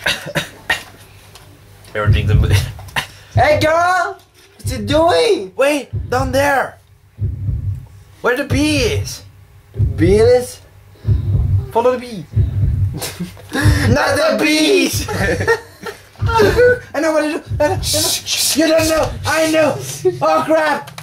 Everything's a movie. Hey girl! What's you doing? Wait, down there. Where the bee is? Bees? Follow the bee. Not the bees! I know what to do. You don't know. I know. Oh crap!